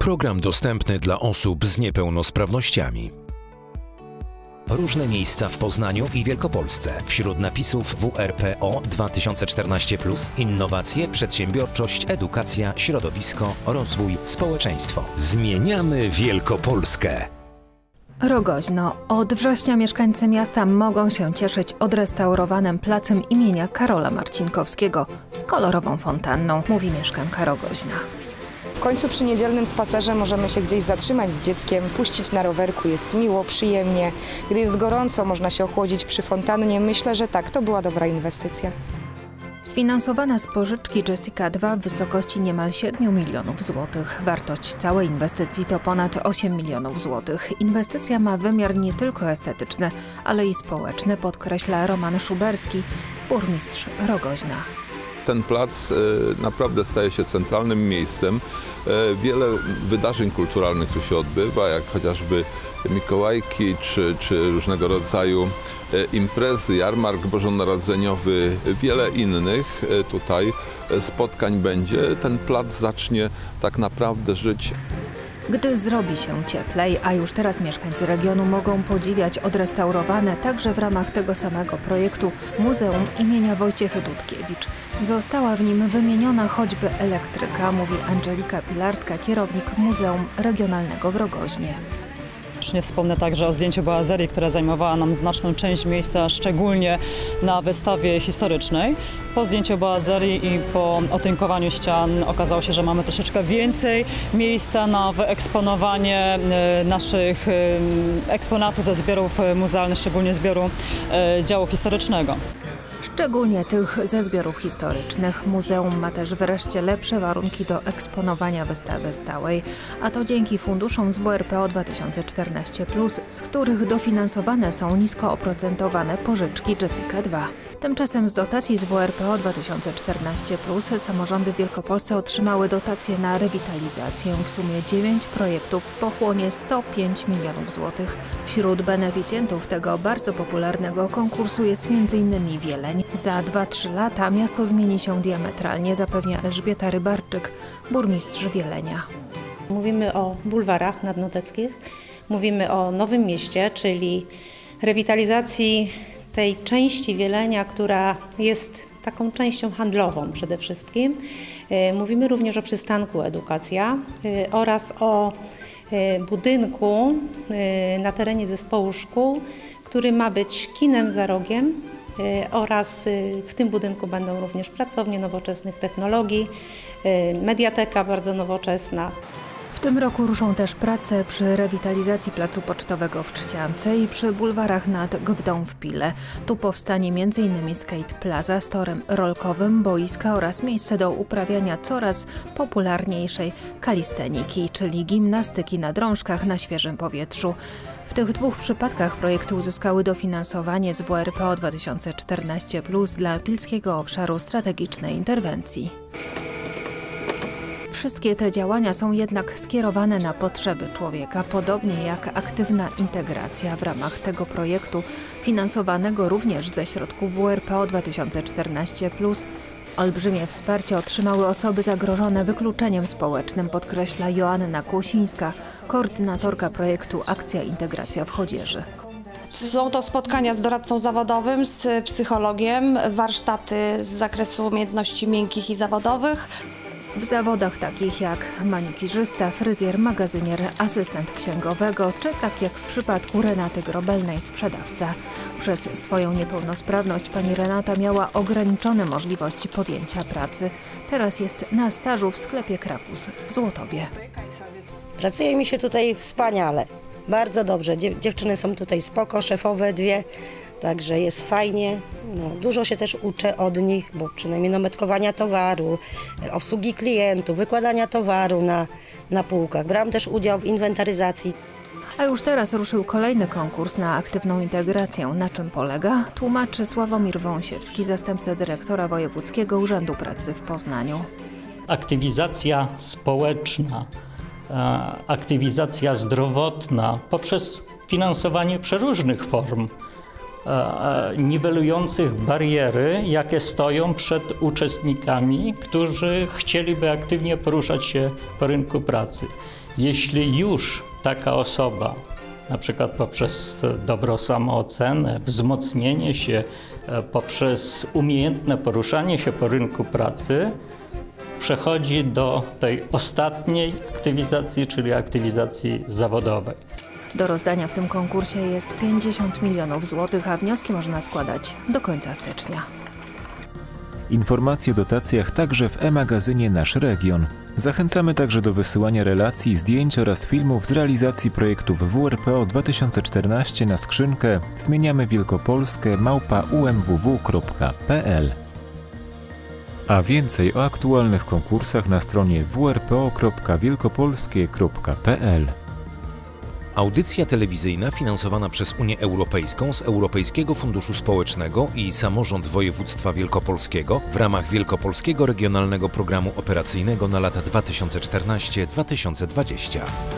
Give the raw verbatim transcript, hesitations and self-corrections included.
Program dostępny dla osób z niepełnosprawnościami. Różne miejsca w Poznaniu i Wielkopolsce. Wśród napisów W R P O dwa tysiące czternaście plus innowacje, przedsiębiorczość, edukacja, środowisko, rozwój, społeczeństwo. Zmieniamy Wielkopolskę. Rogoźno. Od września mieszkańcy miasta mogą się cieszyć odrestaurowanym placem imienia Karola Marcinkowskiego z kolorową fontanną, mówi mieszkanka Rogoźna. W końcu przy niedzielnym spacerze możemy się gdzieś zatrzymać z dzieckiem, puścić na rowerku, jest miło, przyjemnie. Gdy jest gorąco, można się ochłodzić przy fontannie. Myślę, że tak, to była dobra inwestycja. Sfinansowana z pożyczki Jessica dwa w wysokości niemal siedmiu milionów złotych. Wartość całej inwestycji to ponad osiem milionów złotych. Inwestycja ma wymiar nie tylko estetyczny, ale i społeczny, podkreśla Roman Szuberski, burmistrz Rogoźna. Ten plac naprawdę staje się centralnym miejscem. Wiele wydarzeń kulturalnych tu się odbywa, jak chociażby Mikołajki czy, czy różnego rodzaju imprezy, jarmark bożonarodzeniowy, wiele innych tutaj spotkań będzie. Ten plac zacznie tak naprawdę żyć. Gdy zrobi się cieplej, a już teraz mieszkańcy regionu mogą podziwiać odrestaurowane także w ramach tego samego projektu Muzeum imienia Wojciechy Dudkiewicz. Została w nim wymieniona choćby elektryka, mówi Angelika Pilarska, kierownik Muzeum Regionalnego w Rogoźnie. Nie wspomnę także o zdjęciu boazerii, która zajmowała nam znaczną część miejsca, szczególnie na wystawie historycznej. Po zdjęciu boazerii i po otynkowaniu ścian okazało się, że mamy troszeczkę więcej miejsca na wyeksponowanie naszych eksponatów ze zbiorów muzealnych, szczególnie zbioru działu historycznego. Szczególnie tych ze zbiorów historycznych. Muzeum ma też wreszcie lepsze warunki do eksponowania wystawy stałej, a to dzięki funduszom z W R P O dwa tysiące czternaście plus, z których dofinansowane są nisko oprocentowane pożyczki Jessica dwa. Tymczasem z dotacji z W R P O dwa tysiące czternaście plus samorządy w Wielkopolsce otrzymały dotacje na rewitalizację. W sumie dziewięć projektów pochłonie sto pięć milionów złotych. Wśród beneficjentów tego bardzo popularnego konkursu jest między innymi Wieleń. Za dwa trzy lata miasto zmieni się diametralnie, zapewnia Elżbieta Rybarczyk, burmistrz Wielenia. Mówimy o bulwarach nadnoteckich, mówimy o Nowym Mieście, czyli rewitalizacji tej części Wielenia, która jest taką częścią handlową przede wszystkim. Mówimy również o przystanku Edukacja oraz o budynku na terenie zespołu szkół, który ma być kinem za rogiem oraz w tym budynku będą również pracownie nowoczesnych technologii, mediateka bardzo nowoczesna. W tym roku ruszą też prace przy rewitalizacji Placu Pocztowego w Trzciance i przy bulwarach nad Gowdą w Pile. Tu powstanie między innymi Skate Plaza z torem rolkowym, boiska oraz miejsce do uprawiania coraz popularniejszej kalisteniki, czyli gimnastyki na drążkach na świeżym powietrzu. W tych dwóch przypadkach projekty uzyskały dofinansowanie z W R P O dwa tysiące czternaście plus dla Pilskiego Obszaru Strategicznej Interwencji. Wszystkie te działania są jednak skierowane na potrzeby człowieka, podobnie jak aktywna integracja w ramach tego projektu, finansowanego również ze środków W R P O dwa tysiące czternaście plus. Olbrzymie wsparcie otrzymały osoby zagrożone wykluczeniem społecznym, podkreśla Joanna Kłosińska, koordynatorka projektu Akcja Integracja w Chodzieży. Są to spotkania z doradcą zawodowym, z psychologiem, warsztaty z zakresu umiejętności miękkich i zawodowych. W zawodach takich jak manikirzysta, fryzjer, magazynier, asystent księgowego, czy tak jak w przypadku Renaty Grobelnej, sprzedawca. Przez swoją niepełnosprawność pani Renata miała ograniczone możliwości podjęcia pracy. Teraz jest na stażu w sklepie Krakus w Złotowie. Pracuje mi się tutaj wspaniale, bardzo dobrze. Dziewczyny są tutaj spoko, szefowe dwie. Także jest fajnie, no, dużo się też uczę od nich, bo przynajmniej no, metkowania towaru, obsługi klientów, wykładania towaru na, na półkach. Brałam też udział w inwentaryzacji. A już teraz ruszył kolejny konkurs na aktywną integrację. Na czym polega? Tłumaczy Sławomir Wąsiewski, zastępca dyrektora Wojewódzkiego Urzędu Pracy w Poznaniu. Aktywizacja społeczna, aktywizacja zdrowotna poprzez finansowanie przeróżnych form niwelujących bariery, jakie stoją przed uczestnikami, którzy chcieliby aktywnie poruszać się po rynku pracy. Jeśli już taka osoba, na przykład poprzez dobrą samoocenę, wzmocnienie się, poprzez umiejętne poruszanie się po rynku pracy, przechodzi do tej ostatniej aktywizacji, czyli aktywizacji zawodowej. Do rozdania w tym konkursie jest pięćdziesiąt milionów złotych, a wnioski można składać do końca stycznia. Informacje o dotacjach także w e-magazynie Nasz Region. Zachęcamy także do wysyłania relacji, zdjęć oraz filmów z realizacji projektów W R P O dwa tysiące czternaście na skrzynkę zmieniamy wielkopolskę małpa u m w w kropka p l. A więcej o aktualnych konkursach na stronie w r p o kropka wielkopolskie kropka p l. Audycja telewizyjna finansowana przez Unię Europejską z Europejskiego Funduszu Społecznego i Samorząd Województwa Wielkopolskiego w ramach Wielkopolskiego Regionalnego Programu Operacyjnego na lata dwa tysiące czternaście do dwa tysiące dwudziestego.